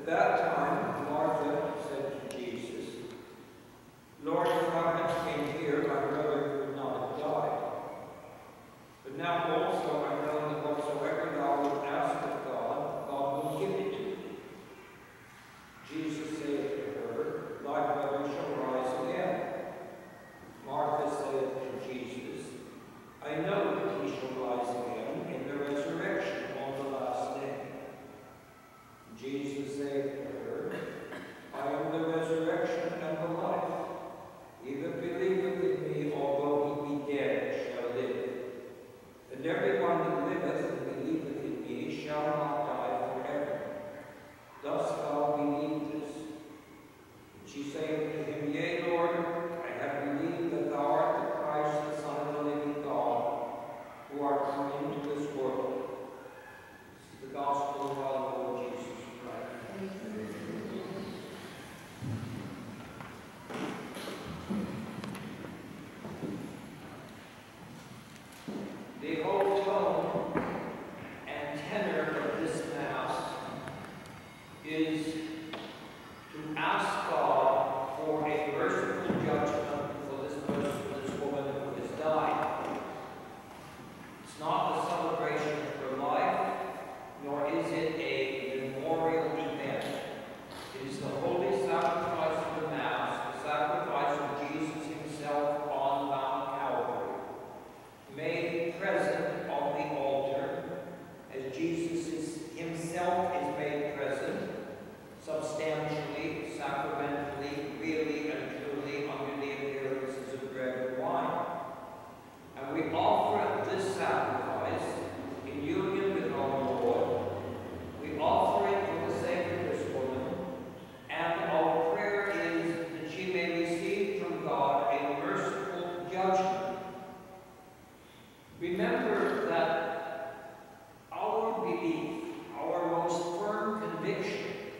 At that time, Martha said to Jesus, Lord, if thou hadst been here, my brother would not have died. But now also I know that whatsoever thou wilt ask of God, God will give it to thee. Jesus said to her, Thy brother shall rise again. Martha said to Jesus, I know that he shall rise again in the resurrection on the last day. Jesus said to her, I am the resurrection and the life. He that believeth in me, although he be dead, shall live. And everyone that liveth and believeth in me shall not die forever. Dost thou believe this? And she said to him, Yea, Lord, I have believed that thou art the Christ, the Son of the living God, who art come into this world. This is the gospel of our Lord Jesus Christ. The whole tone and tenor of this Mass is to ask God for a merciful judgment for this person, for this woman who has died. It's not a celebration of her life, nor is it a memorial event. It is the holy sacrifice of the Mass, the sacrifice of Jesus himself on Mount Calvary, made present on the altar, as Jesus himself is made present, substantially, sacramentally, really and truly, under the appearances of bread and wine. And we offer this sacrifice in union with our Lord. We offer it for the sake of this woman, and our prayer is that she may receive from God a merciful judgment. Remember that our belief, our most firm conviction,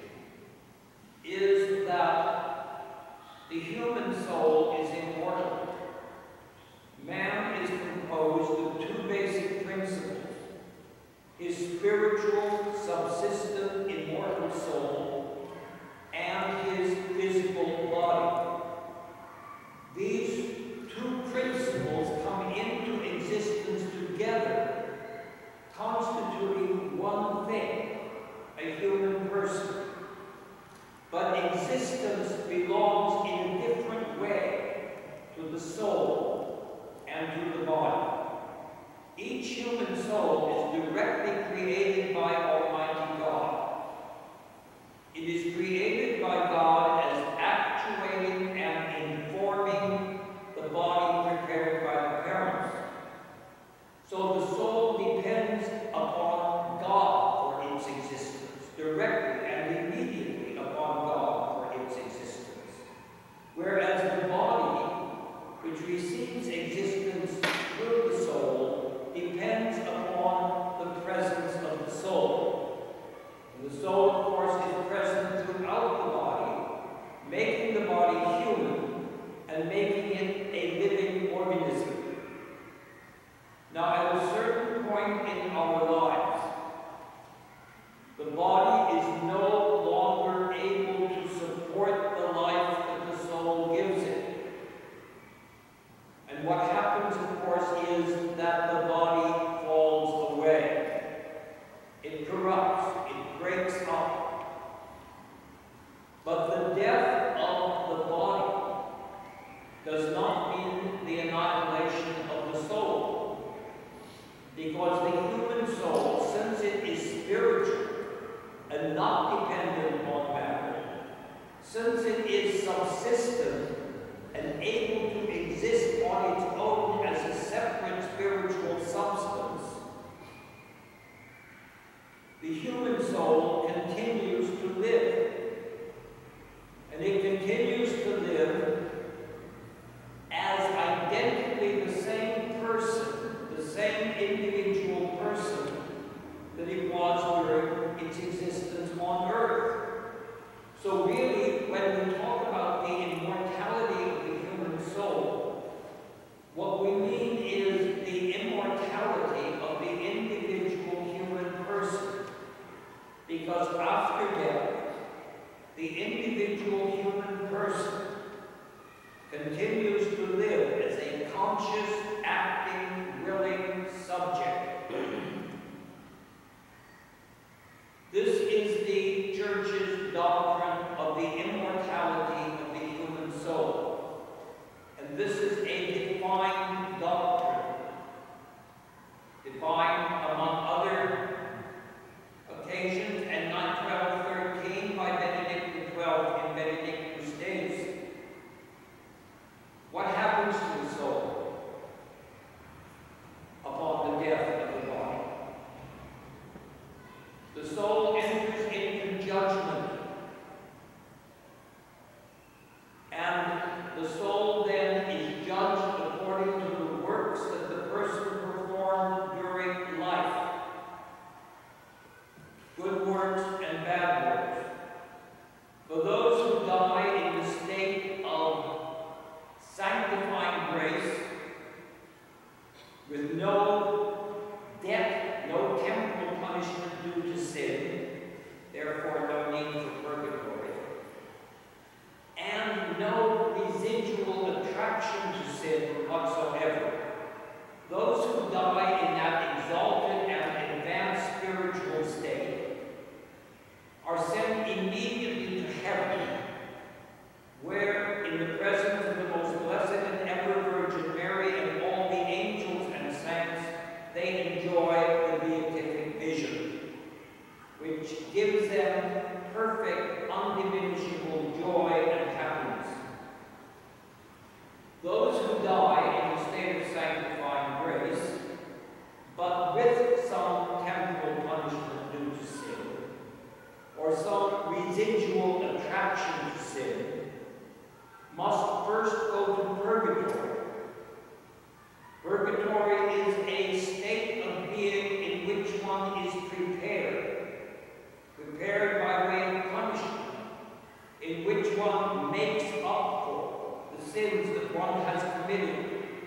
is that the human soul is immortal. Man is composed of two basic principles: his spiritual, subsistent, immortal soul, and his physical body. These two principles come into existence together, constituting one thing, a human person. But existence belongs in a different way to the soul and to the body. Each human soul is directly created by Almighty God. It is created by God as actuating and informing the body prepared by the parents. So the soul depends upon God for its existence, directly and immediately upon God for its existence. Whereas the body, which receives existence through the soul, depends upon the presence of the soul. And the soul, of course, is present throughout doctrine of the immortality of the human soul. And this is a defined doctrine, defined among other occasions, and 912:13 by Benedict XII in Benedictus Days. What happens to the soul upon the death of the body? The soul enters into judgment, and the soul then is judged according to the works that the person performed during life. Good works and bad works. For those who die in the state of sanctifying grace, with no debt, no temporal punishment due to sin, therefore no need for purgatory, and no residual attraction to sin whatsoever. Those who die in that exalted and advanced spiritual state are sent immediately to heaven, where, in the presence of the most blessed and ever Virgin Mary and all the angels and saints, they enjoy the beatific vision, which gives them perfect, undiminishable joy and happiness. Those who die in a state of sanctifying grace, but with some temporal punishment due to sin, or some residual attraction to sin, must first go to purgatory. Purgatory is a state of being in which one is prepared by way of punishment, in which one makes up for the sins that one has committed.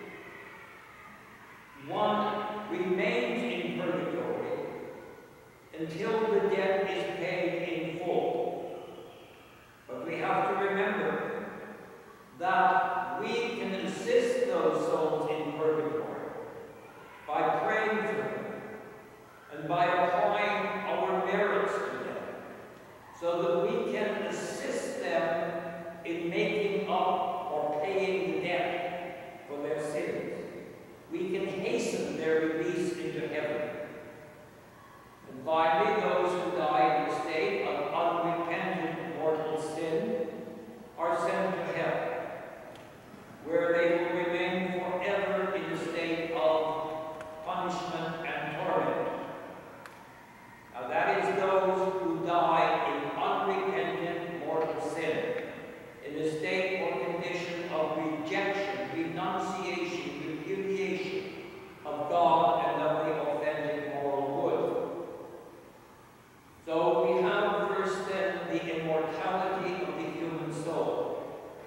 One remains in purgatory until the debt is paid in full. But we have to remember that we can assist those souls in purgatory by praying for them and by applying our merits to them, so that we can assist them in making up or paying the debt for their sins. We can hasten their release into heaven. And finally, those who die in a state of unrepentant mortal sin are sent to hell, where they will remain forever in a state of punishment and torment. Now that is those who die in unrepentant mortal sin, in a state or condition of rejection, renunciation, repudiation of God and of the authentic moral good. So we have first then the immortality of the human soul.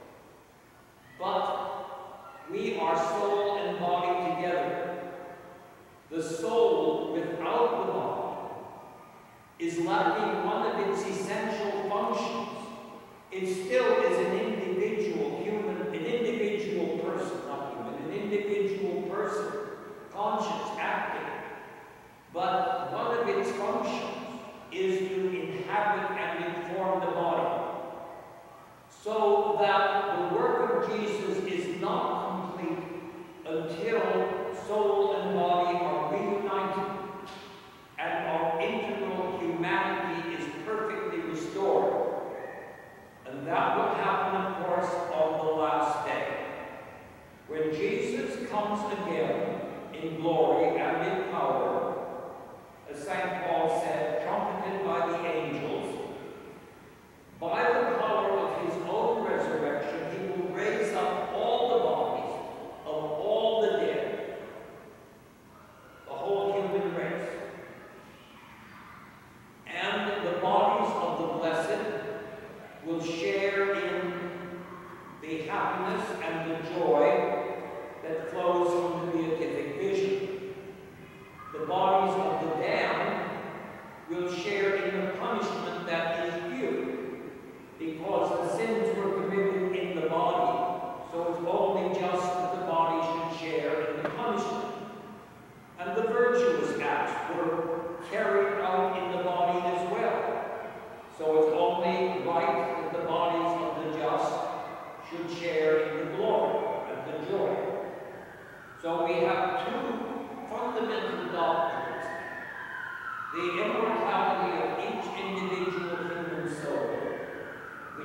But we are soul and body together. The soul without the body is lacking one of its essential functions. It still is an individual human, an individual person, not human, an individual person, conscious, active. But one of its functions is to inhabit and inform the body, so that the work of Jesus is not complete until soul and body are reunited and our internal humanity is perfectly restored. And that will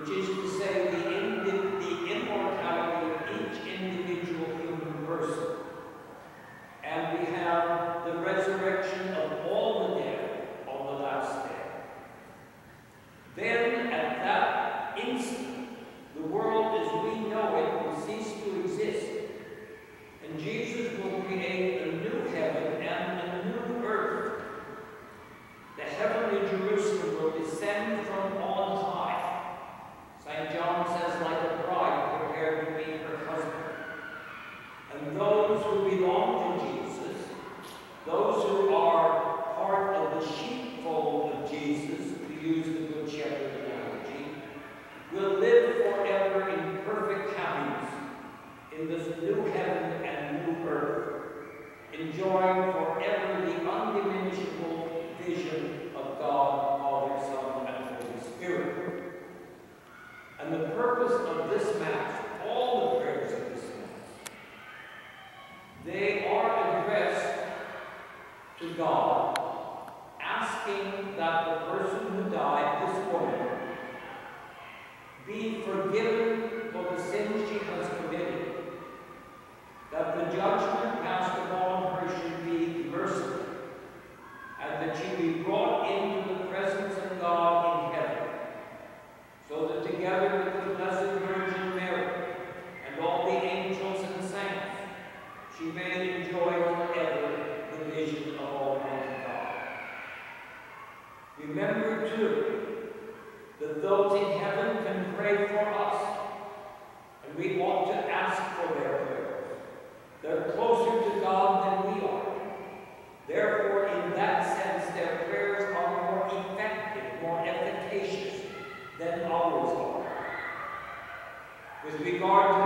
which is to say the immortality of each individual human person. And we have the resurrection of all the dead on the last day. Then, at that instant, the world as we know it will cease to exist, and Jesus will create a new heaven and a new earth. The heavenly Jerusalem will descend from on high. St. John says, like a bride prepared to meet her husband. And those who belong to Jesus, those who are part of the sheepfold of Jesus, to use the Good Shepherd analogy, will live forever in perfect happiness in this new heaven and new earth, enjoying forever the undiminishable vision of God, Father, Son, and Holy Spirit. And the purpose of this Mass, all the prayers of this Mass, they are addressed to God, asking that the person who died, this woman, be forgiven for the sins she has committed, that the judgment passed upon her should be merciful, and that she be brought into the presence of God in heaven, so that together with the Blessed Virgin Mary and all the angels and saints, she may enjoy forever the vision of Almighty God. Remember, too, that those in heaven can pray for us, and we ought to ask for their prayers. They're closer to God than we are. Therefore, in that sense, their prayers are more effective, more efficacious than ours are. With regard to